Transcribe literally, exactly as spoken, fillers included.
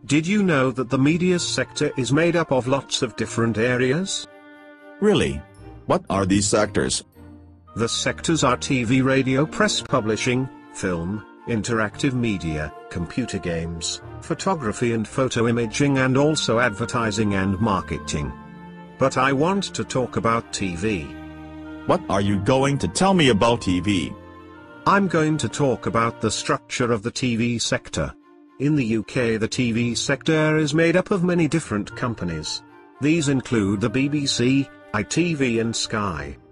Did you know that the media sector is made up of lots of different areas? Really? What are these sectors? The sectors are T V, radio, press, publishing, film, interactive media, computer games, photography and photo imaging, and also advertising and marketing. But I want to talk about T V. What are you going to tell me about T V? I'm going to talk about the structure of the T V sector. In the U K, the T V sector is made up of many different companies. These include the B B C, I T V and Sky.